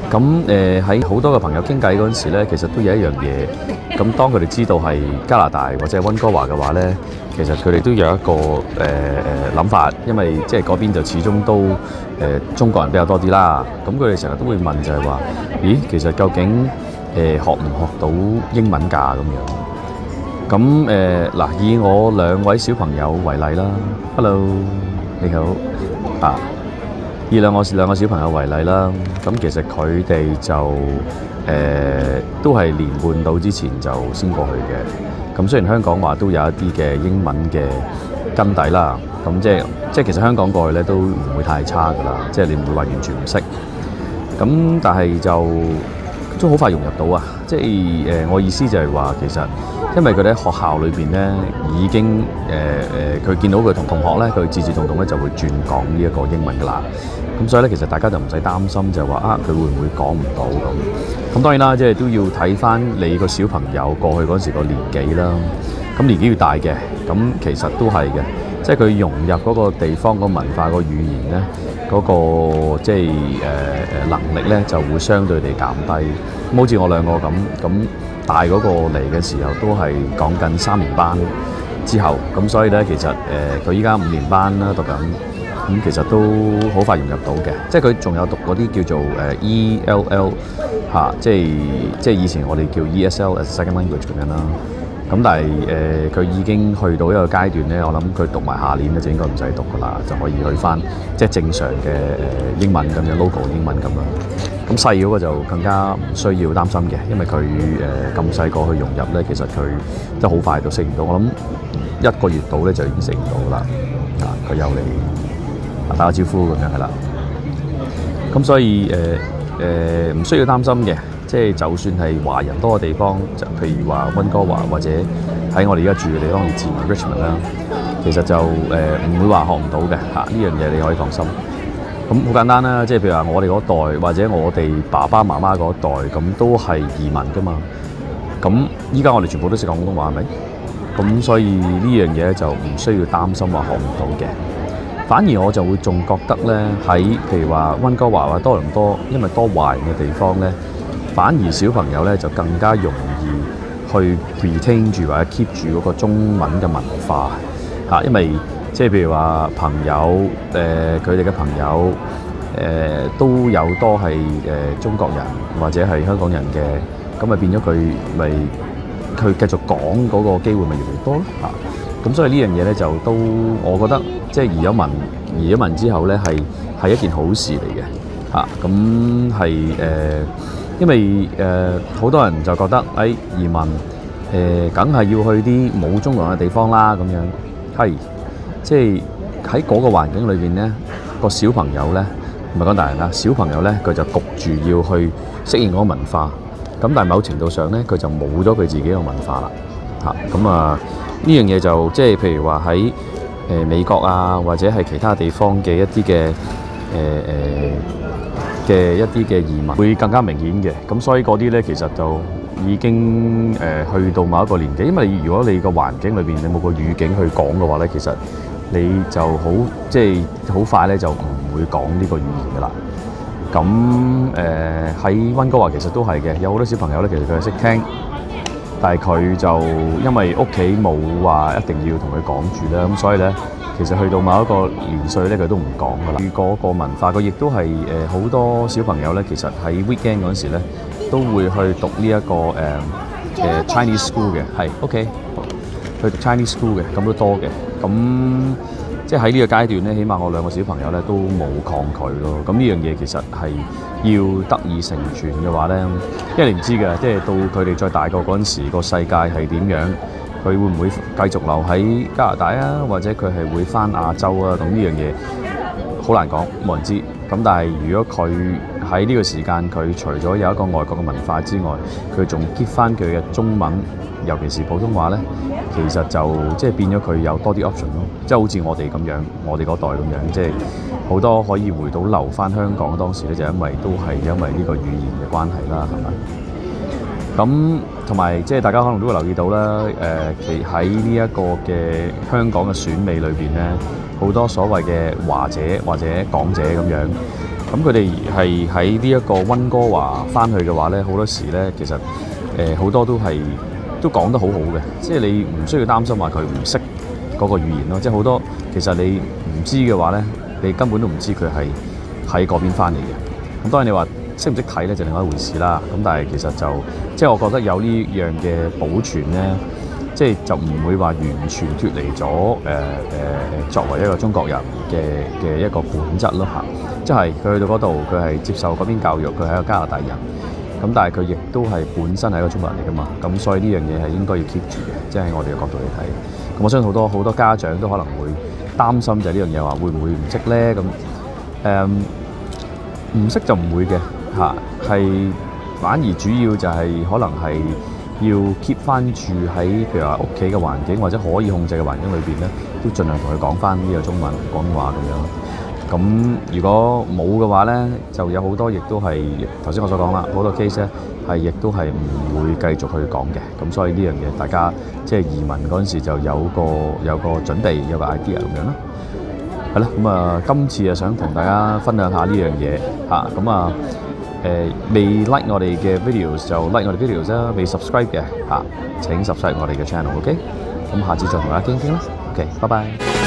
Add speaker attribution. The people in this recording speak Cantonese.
Speaker 1: 咁喺好多嘅朋友傾偈嗰陣時咧，其實都有一樣嘢。咁當佢哋知道係加拿大或者係溫哥華嘅話咧，其實佢哋都有一個諗法，因為即係嗰邊就始終都中國人比較多啲啦。咁佢哋成日都會問就係話：咦，其實究竟學唔學到英文㗎咁樣？咁嗱，以我兩位小朋友為例啦 ，Hello， 你好啊。以兩個小朋友為例啦，咁其實佢哋就都係年半到之前就先過去嘅。咁雖然香港話都有一啲嘅英文嘅根底啦，咁即係其實香港過去咧都唔會太差噶啦，即係你唔會話完全唔識。咁但係就都好快融入到啊！即係我意思就係話，其實因為佢哋喺學校裏邊咧已經佢見到佢同學咧，佢自動咧就會轉講呢一個英文噶啦。咁所以咧，其實大家就唔使擔心，就係話佢會唔會講唔到咁。咁當然啦，即係都要睇翻你個小朋友過去嗰時個年紀啦。咁年紀越大嘅，咁其實都係嘅，即係佢融入嗰個地方個文化個語言咧，嗰個即係能力咧就會相對地減低。咁好似我兩個咁大嗰個嚟嘅時候都係講緊3年班之後，咁所以咧其實佢依家5年班啦讀緊。咁其實都好快融入到嘅，即係佢仲有讀嗰啲叫做ELL 嚇，即係以前我哋叫 ESL as second language 咁樣啦。咁但係佢已經去到一個階段咧，我諗佢讀埋下年咧就應該唔使讀噶啦，就可以去翻即係正常嘅英文咁樣 local 英文咁樣。咁細嗰個就更加唔需要擔心嘅，因為佢咁細個去融入咧，其實佢都好快就適應到。我諗1個月到咧就已經適應到啦。佢又嚟打個招呼咁樣係啦，咁所以唔需要擔心嘅，即係就算係華人多嘅地方，就譬如話溫哥華或者喺我哋而家住嘅地方，以前 Richmond 啦，其實就唔會話學唔到嘅嚇，呢樣嘢你可以放心。咁好簡單啦，即係譬如話我哋嗰代或者我哋爸爸媽媽嗰代，咁都係移民㗎嘛。咁依家我哋全部都識講廣東話係咪？咁所以呢樣嘢就唔需要擔心話學唔到嘅。反而我就會仲覺得咧，喺譬如話溫哥華或者多倫多，因為多華人嘅地方咧，反而小朋友咧就更加容易去 retain 住或者 keep 住嗰個中文嘅文化嚇，因為即係譬如話朋友佢哋嘅朋友都有多係中國人或者係香港人嘅，咁咪變咗佢繼續講嗰個機會咪越嚟越多咯嚇。咁所以呢樣嘢咧就都，我覺得即係移咗民之後咧係一件好事嚟嘅嚇。咁係因為好多人就覺得移民梗係要去啲冇中國人嘅地方啦咁樣，係即係喺嗰個環境裏邊咧，個小朋友咧唔係講大人啦，小朋友咧佢就焗住要去適應嗰個文化，咁但係某程度上咧佢就冇咗佢自己嘅文化啦嚇。咁呢樣嘢就即係譬如話喺美國啊，或者係其他地方嘅一啲嘅移民會更加明顯嘅。咁所以嗰啲咧其實就已經去到某一個年紀，因為如果你個環境裏邊你冇個語境去講嘅話咧，其實你就好即係好快咧就唔會講呢個語言噶啦。咁喺溫哥華其實都係嘅，有好多小朋友咧其實佢係識聽。但係佢就因為屋企冇話一定要同佢講住啦，咁所以咧，其實去到某一個年歲咧，佢都唔講噶啦。嗰個文化，佢亦都係好多小朋友咧，其實喺 weekend 嗰陣時咧，都會去讀呢一個Chinese school 嘅，係 OK，去讀 Chinese school 嘅，咁都多嘅。咁即係喺呢個階段咧，起碼我兩個小朋友咧都冇抗拒咯。咁呢樣嘢其實係要得以成全嘅話咧，因為你唔知嘅，即係到佢哋再大個嗰陣時，個世界係點樣？佢會唔會繼續留喺加拿大啊？或者佢係會返亞洲啊？咁呢樣嘢好難講，冇人知。咁但係如果佢喺呢個時間，佢除咗有一個外國嘅文化之外，佢仲 keep 翻佢嘅中文，尤其是普通話咧，其實就即係變咗佢有多啲 option 咯。即係好似我哋咁樣，我哋嗰代咁樣，即係好多可以回到留翻香港。當時咧就因為呢個語言嘅關係啦，係咪？咁同埋即係大家可能都會留意到啦，其喺呢一個嘅香港嘅選美裏邊咧，好多所謂嘅華姐或者港姐咁樣， 咁佢哋係喺呢一個溫哥華翻去嘅話咧，好多時咧其實好多都講得好好嘅，即係你唔需要擔心話佢唔識嗰個語言咯。即係好多其實你唔知嘅話咧，你根本都唔知佢係喺嗰邊翻嚟嘅。咁當然你話識唔識睇咧就另外一回事啦。咁但係其實即係我覺得有呢樣嘅保存咧，即係就唔會話完全脫離咗作為一個中國人嘅一個本質咯嚇。即係佢去到嗰度，佢係接受嗰邊教育，佢係一個加拿大人。咁但係佢亦都係本身係一個中國人嚟㗎嘛。咁所以呢樣嘢係應該要 keep 住嘅，即係喺我哋嘅角度嚟睇。咁我相信好多家長都可能會擔心就係呢樣嘢話會唔會唔識咧？咁唔識就唔會嘅嚇，係反而主要就係可能係要 keep 翻住喺譬如話屋企嘅環境或者可以控制嘅環境裏邊咧，都盡量同佢講翻呢個中文廣東話咁樣。咁如果冇嘅話咧，就有好多亦都係頭先我所講啦，好多 case 咧係亦都係唔會繼續去講嘅。咁所以呢樣嘢大家即係移民嗰陣時就有個準備，有個 idea 咁樣咯。係啦，咁啊今次想同大家分享下呢樣嘢嚇。咁未 like 我哋嘅 videos 就 like 我哋 videos 啦，未 subscribe 嘅嚇請 subscribe 我哋嘅 channel，OK？咁下次再同大家傾傾啦，OK，拜拜。